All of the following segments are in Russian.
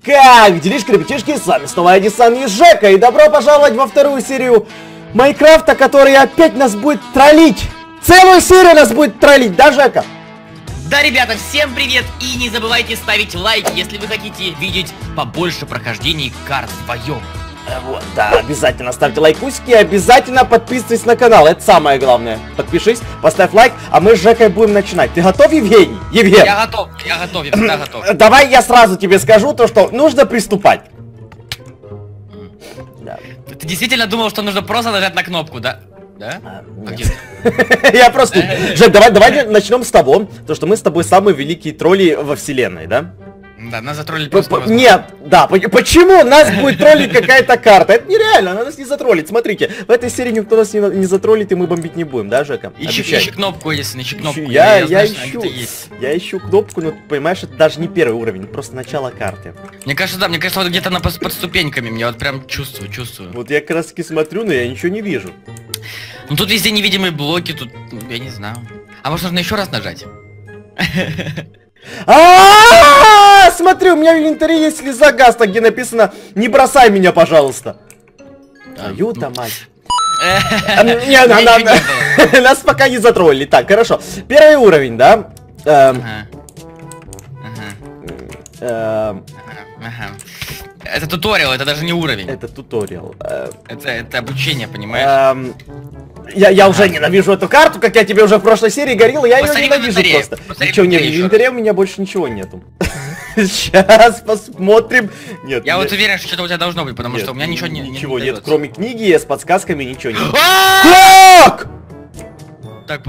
Как делишки, ребятишки, с вами снова Эдисон и Жека, и добро пожаловать во вторую серию Майнкрафта, который опять нас будет троллить. Целую серию нас будет троллить, да, Жека? Да, ребята, всем привет! И не забывайте ставить лайки, если вы хотите видеть побольше прохождений карт вдвоем. Вот, да, обязательно ставьте лайкусики, обязательно подписывайтесь на канал, это самое главное. Подпишись, поставь лайк, а мы с Жекой будем начинать. Ты готов, Евгений? Евген? Я готов, я всегда готов. Давай я сразу тебе скажу то, что нужно приступать. Да. Ты действительно думал, что нужно просто нажать на кнопку, да? Да? Я просто... Жек, давай начнем с того, что мы с тобой самые великие тролли во вселенной, да? Да, нас затроллить просто невозможно. Нет, да, почему нас будет троллить какая-то карта? Это нереально, она нас не затроллит. Смотрите, в этой серии никто нас не затроллит, и мы бомбить не будем, да, Жека? Ищи кнопку, Эдисон, ищи кнопку. Я ищу кнопку, но понимаешь, это даже не первый уровень, просто начало карты. Мне кажется, да, вот где-то она под ступеньками, мне вот прям чувствую. Вот я как раз таки смотрю, но я ничего не вижу. Ну тут везде невидимые блоки, тут, я не знаю. А может нужно еще раз нажать? Смотри, у меня в инвентаре есть слеза гаста, где написано «Не бросай меня, пожалуйста». Твою-то мать. Нас пока не затроллили. Так, хорошо. Первый уровень, да? Это туториал, это даже не уровень. Это туториал. Это обучение, понимаешь? Я уже ненавижу эту карту, как я тебе уже в прошлой серии говорил, я ее ненавижу просто. Ничего нет, в инвентаре у меня больше ничего нету. Сейчас посмотрим. Нет. Я вот уверен, что что-то у тебя должно быть, потому что у меня ничего не Ничего нет, кроме книги с подсказками ничего нет. Как? Так,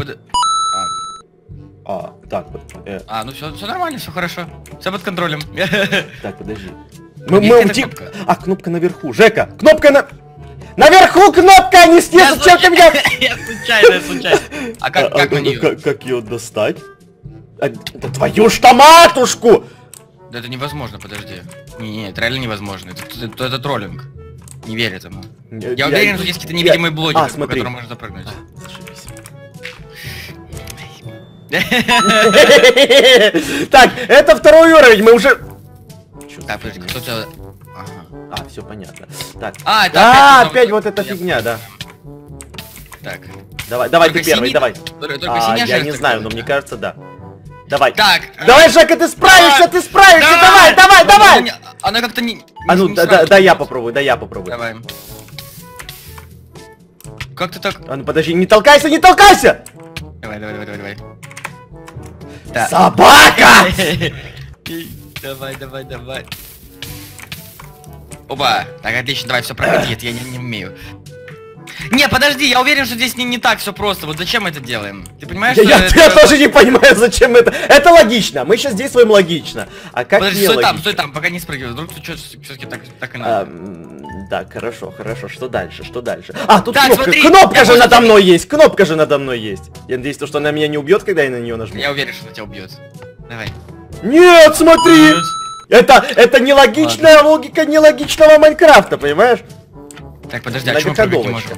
так вот. Ну все нормально, все хорошо. Все под контролем. Так, подожди. Кнопка наверху. Жека, кнопка на... Наверху кнопка, не снизу, чем ты меня... Я случайно. А как на нее? Как ее достать? Да твою ж матушку! Да это невозможно, подожди. Не, это реально невозможно. Это троллинг. Не верь этому. Я уверен, что есть какие-то невидимые блоки, по которым можно запрыгнуть. Так, это второй уровень, мы уже... Так, подожди, кто тебя... Все понятно. Так. Опять вот эта фигня, да. Так. Давай ты первый, давай. Я не знаю, но мне кажется, да. Давай. Так. Давай, Жека, ты справишься, давай. Она как-то не... Да я попробую. Давай. Как ты так? Ну подожди, не толкайся! Давай. Собака! Давай. Опа! Так, отлично, давай, все проходи, это я не умею. Не, подожди, я уверен, что здесь не так все просто. Вот зачем мы это делаем? Ты понимаешь, что я тоже не понимаю, зачем это. Это логично, мы сейчас действуем логично. А как подожди, не логично? Стой там, пока не спрыгивай. Вдруг ты все-таки так и надо. Да, хорошо. Что дальше? Тут так, кнопка. Смотри, кнопка же надо мной есть. Я надеюсь, что она меня не убьет, когда я на нее нажму. Я уверен, что она тебя убьет. Давай. Нет, смотри! Это нелогичная логика нелогичного Майнкрафта, понимаешь? Так, подожди, а чего мы прыгать не можем?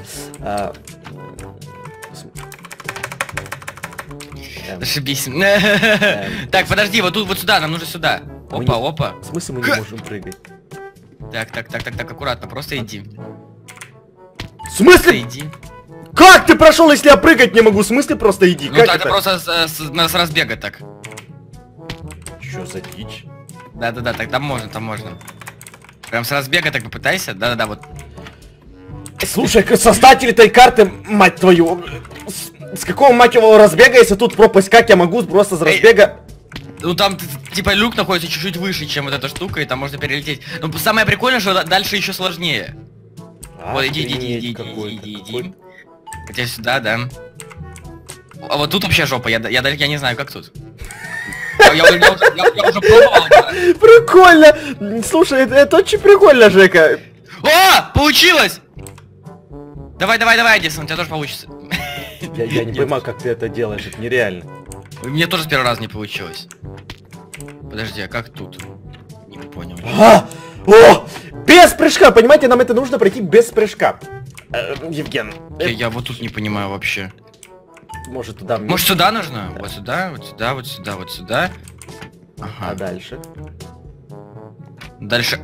Зашибись. Так, подожди, вот тут, вот сюда, нам нужно сюда. Опа. В смысле мы не можем прыгать? Так, аккуратно, просто иди. В смысле? Иди. Как ты прошел, если я прыгать не могу? В смысле просто иди? Ну это просто с разбега так. Что за дичь? Да, так там можно. Прям с разбега так попытайся. Да, вот. Слушай, создатель этой карты, мать твою, с какого мать его разбега, если тут пропасть, как я могу просто с разбега? Ну там типа люк находится чуть-чуть выше, чем вот эта штука, и там можно перелететь. Но самое прикольное, что дальше еще сложнее. Вот иди. Хотя сюда, да. А вот тут вообще жопа, я не знаю, как тут. Я уже пробовал. Прикольно! Слушай, это очень прикольно, Жека. О! Получилось! Давай, Эдисон, у тебя тоже получится. Я не понимаю, как ты это делаешь, это нереально. Мне тоже с первого раза не получилось. Подожди, а как тут? Не понял. Без прыжка, понимаете, нам это нужно пройти без прыжка. Евген. Я вот тут не понимаю вообще. Может туда? Может сюда нужно? Да. Вот сюда, вот сюда, вот сюда, вот сюда. Ага. А дальше? Дальше.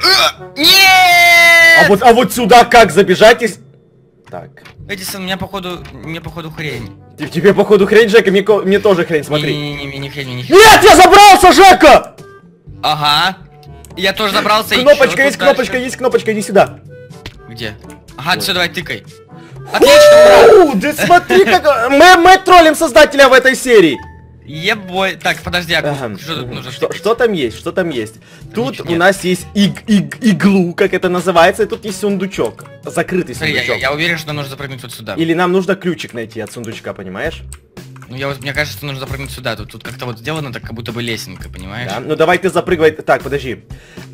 Нет! А вот сюда как забежать? Так. Эдисон, мне походу хрень. Тебе походу хрень, Жека, мне тоже хрень, смотри. Не хрень. Нет, я забрался, Жека! Ага. Я тоже забрался. Кнопочка есть, кнопочка, иди сюда. Где? Ага, все, давай тыкай. Отлично! Да смотри, как... Мы троллим создателя в этой серии. Ебой. Так, подожди, что тут нужно? Что там есть? Что там есть? Тут у нас есть иглу, как это называется, и тут есть сундучок. Закрытый сундучок. Я уверен, что нам нужно запрыгнуть вот сюда. Или нам нужно ключик найти от сундучка, понимаешь? Ну, мне кажется, что нужно запрыгнуть сюда. Тут как-то вот сделано так, как будто бы лесенка, понимаешь? Да, ну давай ты запрыгивай. Так, подожди.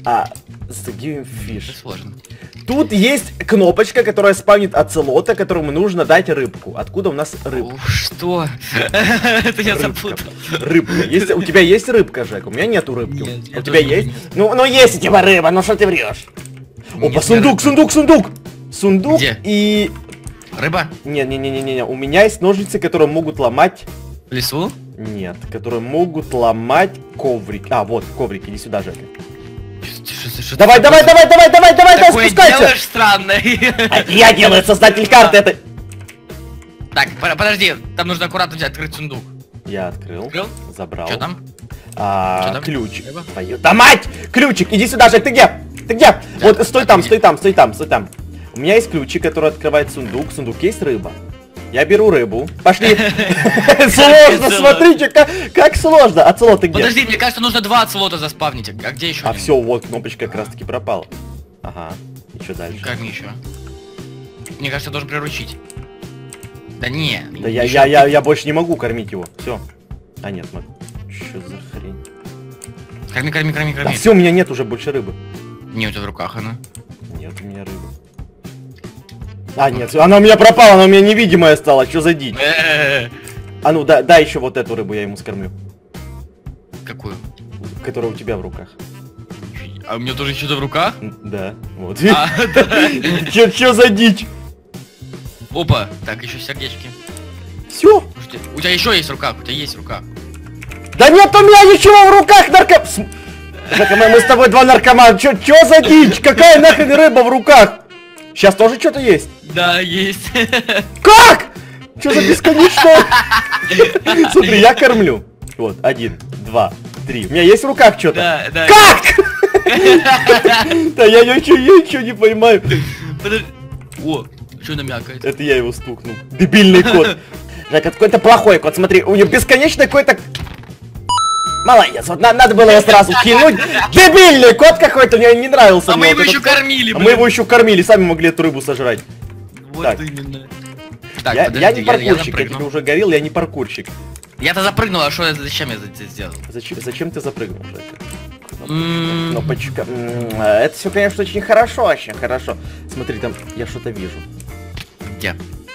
Give fish. Это сложно. Тут есть кнопочка, которая спавнит оцелота, которому нужно дать рыбку. Откуда у нас рыбка? Что? Это я запутал. Рыбка. У тебя есть рыбка, Жек? У меня нету рыбки. Нет, у тебя есть? Ну есть у тебя рыба, ну что ты врешь? Опа, сундук! Сундук Где? И... Рыба? Не. У меня есть ножницы, которые могут ломать... В лесу? Нет, которые могут ломать коврик. Вот, коврик, иди сюда, Жека. Давай, спускайся! Делаешь странное. Я делаю создатель карты, это... Так, подожди, там нужно аккуратно открыть сундук. Я открыл, забрал. Что там? Ключ. Да мать! Ключик, иди сюда, Жек, ты где? Вот, стой там. У меня есть ключик, который открывает сундук. В сундуке есть рыба. Я беру рыбу. Пошли. Сложно, смотрите, как сложно. Оцелот, ты где? Подожди, мне кажется, нужно 2 оцелота заспавнить. А где еще? Все, вот, кнопочка как раз таки пропала. Ага, и что дальше? Как мне еще? Мне кажется, я должен приручить. Да не. Да я больше не могу кормить его. Все. А нет, смотри. Что за хрень? Корми. Да все, у меня нет уже больше рыбы. Не, у тебя в руках она. Нет у меня рыбы. Нет, она у меня пропала, она у меня невидимая стала, что за дичь? А ну, дай еще вот эту рыбу, я ему скормлю. Какую? Которая у тебя в руках. А у меня тоже что-то в руках? Да, вот. Что за дичь? Опа, так, еще сердечки. Все. У тебя еще есть в руках, Да нет у меня ничего в руках, мы с тобой два наркомана, что за дичь? Какая нахрен рыба в руках? Сейчас тоже что-то есть? Да, есть. Как? Что за бесконечно? Смотри, я кормлю. Вот, 1, 2, 3. У меня есть в руках что-то? Да. Как? Да я ничего не понимаю. Подожди. О, что намякает? Это я его стукнул. Дебильный кот. Жека, какой-то плохой кот, смотри, у него бесконечный какой-то... Молодец, вот надо было его сразу кинуть. Дебильный кот какой-то, мне не нравился. А мы его еще кормили. Мы его еще кормили, сами могли эту рыбу сожрать. Вот именно. Я не паркурщик, я тебе уже говорил, я не паркурщик. Я-то запрыгнул, а что, зачем я это сделал? Зачем ты запрыгнул, Жека? Кнопочка. Это все, конечно, очень хорошо, Смотри, там я что-то вижу. Где?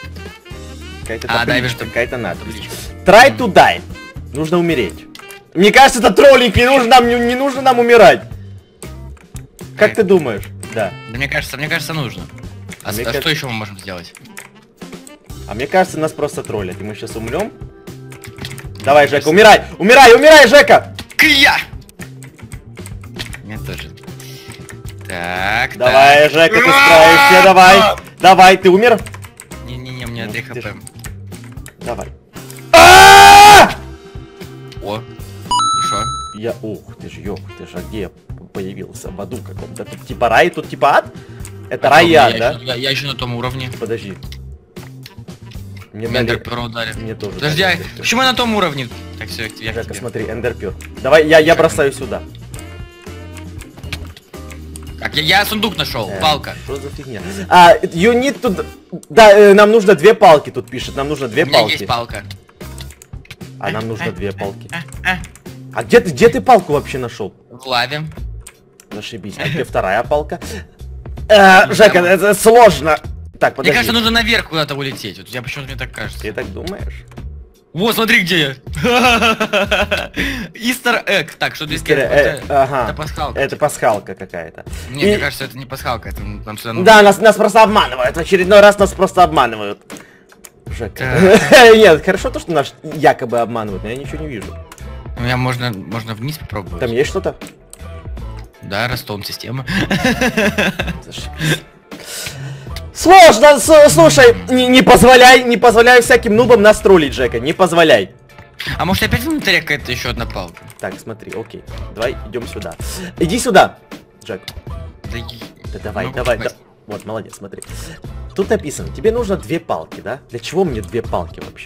Какая-то надпись. Try to die. Нужно умереть. Мне кажется, это троллинг, не нужно нам умирать. Как ты думаешь? Да. Да мне кажется, нужно. А что еще мы можем сделать? А мне кажется, нас просто троллят, и мы сейчас умрем. Давай, Жека, умирай, Жека! Крия! Мне тоже. Так. Давай, Жека, ты справишься, давай, ты умер? Не, у меня 3 хп. Давай. О, и шо? Ух, ты ж где я появился? В аду каком-то. Тут типа рай, тут типа ад? Это рай и ад, да? Я еще на том уровне. Подожди. Мне эндерпер ударит. Мне тоже. Подожди, почему я на том уровне? Так, все, я Жека, смотри, эндерпер. Давай, я бросаю сюда. Так, я сундук нашел, палка. Что за фигня? You need to... Да, нам нужно 2 палки, тут пишет. Нам нужно 2 палки. У меня есть палка. А нам нужно 2 палки. А где ты палку вообще нашел? В лаве. Зашибись. А где вторая палка? Жека, это сложно. Так, подожди. Мне кажется, нужно наверх куда-то улететь. Вот я почему-то мне так кажется. Ты так думаешь? Вот, смотри, где я. Истер Эг. Так, что здесь? Это пасхалка. Это пасхалка какая-то. Мне кажется, это не пасхалка, это нам сюда нужно. Да, нас просто обманывают. В очередной раз нас просто обманывают. Жека. Нет, хорошо то, что нас якобы обманывают, но я ничего не вижу. Ну, можно вниз попробовать. Там есть что-то? Да, Ростом система. Сложно, слушай, не позволяй всяким нубам нас троллить, Жека, не позволяй. А может опять в инвентаре какая-то еще одна палка? Так, смотри, окей, давай идем сюда. Иди сюда, Джек. Да давай, давай, да. Вот, молодец, смотри. Тут написано, тебе нужно 2 палки, да? Для чего мне 2 палки вообще?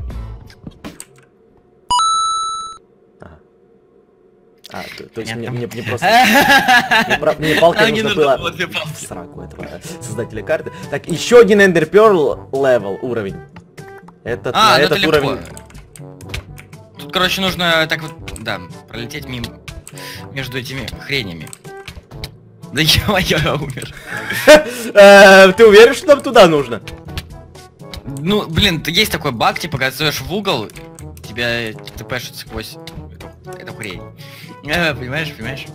То есть мне просто... Мне палка нужно было в сраку этого создателя карты. Так, еще один Ender Pearl level, уровень. Этот уровень... Тут, короче, нужно так вот, да, пролететь мимо, между этими хренями. Да я умер. Ты уверен, что нам туда нужно? Ну, блин, есть такой баг, типа, когда стоишь в угол, тебя тпшит сквозь эту хрень. Понимаешь?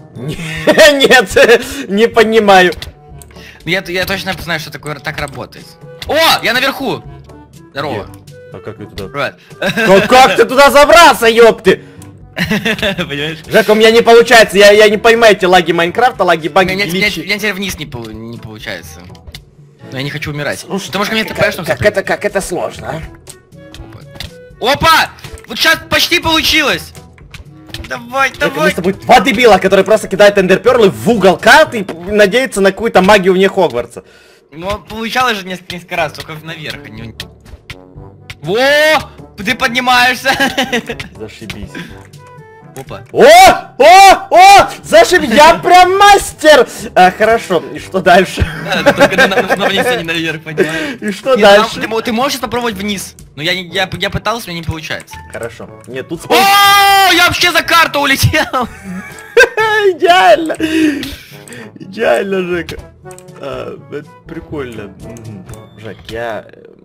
Нет, не понимаю. Я точно знаю, что такое так работает. О, я наверху! Здорово. А как ты туда? Привет. Как ты туда забраться, ёпты? Понимаешь? Жека, у меня не получается, я не понимаю эти лаги Майнкрафта, лаги, баги, гличи. У меня теперь вниз не получается. Но я не хочу умирать. Ты можешь мне ТП, что как это сложно, а? Опа! Вот сейчас почти получилось! Давай. Мы с тобой 2 дебила, которые просто кидают эндерперлы в угол карты и надеются на какую-то магию вне Хогвартса. Ну, получалось же несколько раз, только наверх. Во! Ты поднимаешься! Зашибись. Опа. О! Зашибись! Я прям мастер! Хорошо, и что дальше? Да, только на вниз, а не наверх, понимаешь? И что дальше? Ты можешь попробовать вниз. Но я пытался, у меня не получается. Хорошо. Нет, тут... О, я вообще за карту улетел! Идеально! Идеально, Жека. Это прикольно. Жек, я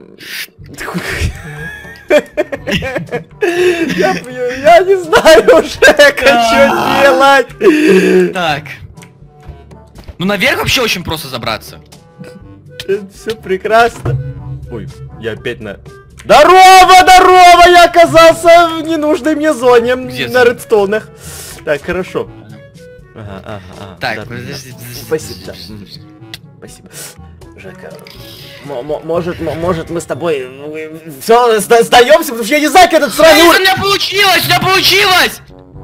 не знаю уже, что делать. Так. Ну наверх вообще очень просто забраться. Это все прекрасно. Ой, я опять на... Здорово! Я оказался в ненужной мне зоне на редстоунах. Так, хорошо. Ага. Так, подожди. Спасибо. Спасибо. Жека, может мы с тобой все сдаемся, потому что я не знаю, как этот сраный уровень. У меня получилось!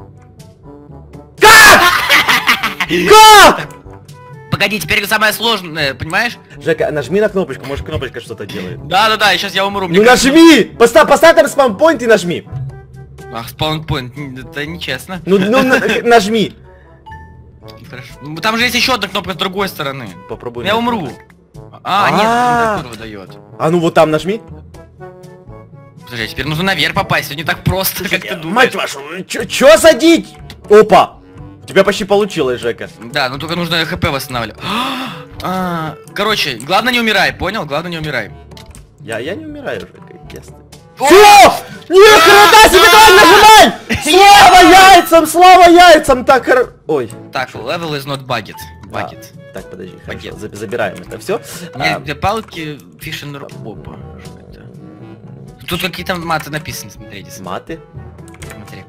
Как? Погоди, теперь самое сложное, понимаешь? Жека, нажми на кнопочку, может кнопочка что-то делает. Да, сейчас я умру. Ну нажми! Поставь там спаунпоинт и нажми. Ах, спаунпоинт, это нечестно. Ну нажми. Хорошо. Там же есть еще одна кнопка с другой стороны. Попробуй. Я умру. Нет, выдает. А ну вот там нажми. Подожди, теперь нужно наверх попасть, это не так просто, как ты думаешь. Мать вашу, чё садить? Опа! У тебя почти получилось, Жека. Да, но только нужно хп восстанавливать. Короче, главное не умирай, понял? Главное не умирай. Я не умираю, Жека, ясно. Всё! Ни хрена себе, давай нажимай! Слава яйцам! Так, ой. Так, level is not bugged. Так, подожди, хорошо, забираем это все. Где палки, фишен опа. Тут какие-то маты написаны, смотрите. Маты? Смотри.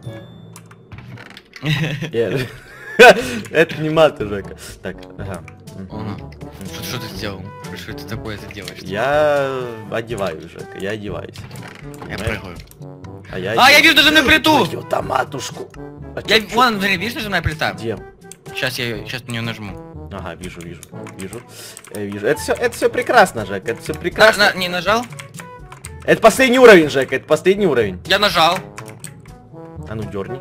Это не маты, Жека. Так, ага. Что ты сделал? Что это такое ты делаешь? Я одеваюсь, Жека, я одеваюсь. Я прыгаю. Я вижу нажимную плиту! Ёта матушку. Вон, смотри, видишь нажимная плита? Где? Сейчас на нее нажму. Ага, вижу. Это все прекрасно, Жек, это все прекрасно. Не нажал? Это последний уровень, Жек, это последний уровень. Я нажал. А ну дерни.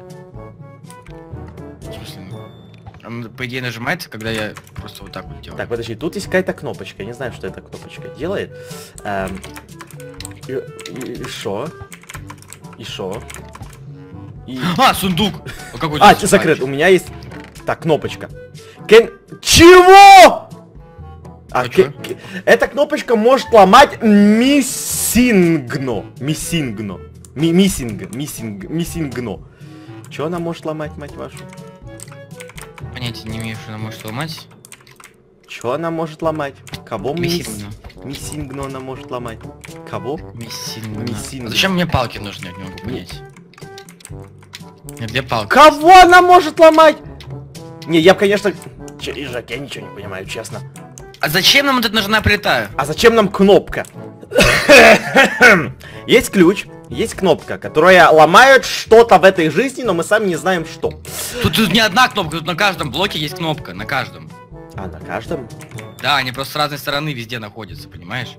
В смысле? Он, по идее, нажимается, когда я просто вот так вот делаю. Так, подожди, тут есть какая-то кнопочка, я не знаю, что эта кнопочка делает. И шо? Сундук! Закрыт, у меня есть... Так, кнопочка. Чего? Эта кнопочка может ломать миссингно. Чё она может ломать, мать вашу? Понятия не имею, что она может ломать. Чё она может ломать? Кого Миссингно. Миссингно она может ломать? Кого? Миссингно. Зачем мне палки нужны, я не могу понять. Нет, где палки? Кого она может ломать? Не, я, конечно... Жак, я ничего не понимаю, честно. А зачем нам тут нужна плита? А зачем нам кнопка? Есть ключ, есть кнопка, которая ломает что-то в этой жизни, но мы сами не знаем что. Тут не одна кнопка, тут на каждом блоке есть кнопка, на каждом. А, на каждом? Да, они просто с разной стороны везде находятся, понимаешь?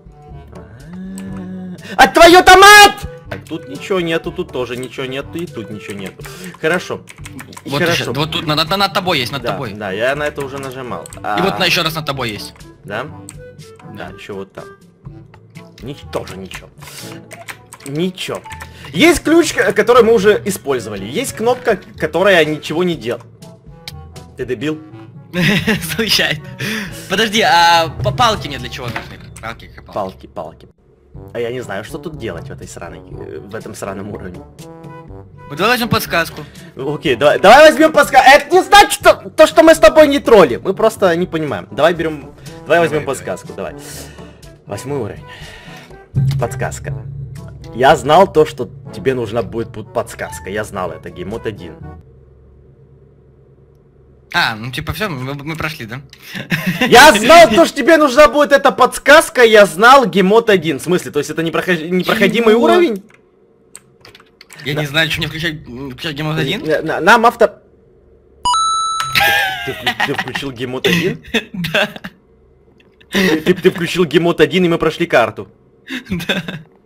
А твою томат! Тут ничего нету, тут тоже ничего нету, и тут ничего нету. Хорошо. Вот, Хорошо. Сейчас, вот тут над тобой есть, над тобой. Да, я на это уже нажимал. И вот еще раз над тобой есть. Да? Да, еще вот там. Тоже ничего. Ничего. Есть ключ, который мы уже использовали. Есть кнопка, которая ничего не делает. Ты дебил? Случайно. Подожди, а палки мне для чего нужны? Палки. А я не знаю, что тут делать в этом сраном уровне. Ну, давай возьмем подсказку. Окей, давай возьмем подсказку. Это не значит, что мы с тобой не тролли. Мы просто не понимаем. Давай возьмем подсказку, давай. 8 уровень. Подсказка. Я знал то, что тебе нужна будет подсказка. Я знал это, геймод 1. А, ну типа все, мы прошли, да? Я знал то, что тебе нужна будет эта подсказка, я знал геймод 1. В смысле, то есть это непроходимый уровень? Я не знаю, что мне включать геймод 1? Нам автор... Ты включил геймод 1? Да. Ты включил геймод 1, и мы прошли карту. Да.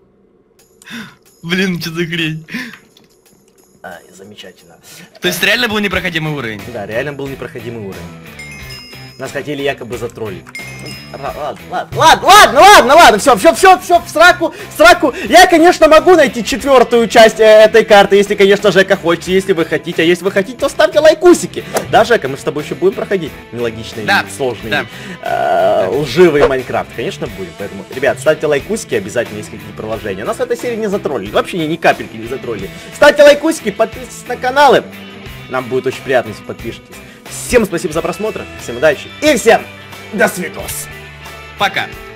Блин, что за хрень? Замечательно. То есть реально был непроходимый уровень? Да, реально был непроходимый уровень. Нас хотели якобы затроллить. Ладно, все, в сраку. Я, конечно, могу найти 4-ю часть этой карты, если, конечно, Жека хочет, если вы хотите. А если вы хотите, то ставьте лайкусики. Да, Жека, мы с тобой еще будем проходить нелогичные, сложные, лживые Майнкрафт. Конечно, будем. Поэтому, ребят, ставьте лайкусики, обязательно, если какие-то приложения. Нас в этой серии не затроллили. Вообще ни капельки не затроллили. Ставьте лайкусики, подписывайтесь на каналы. Нам будет очень приятно, если подпишетесь. Всем спасибо за просмотр, всем удачи и всем до свидос. Пока.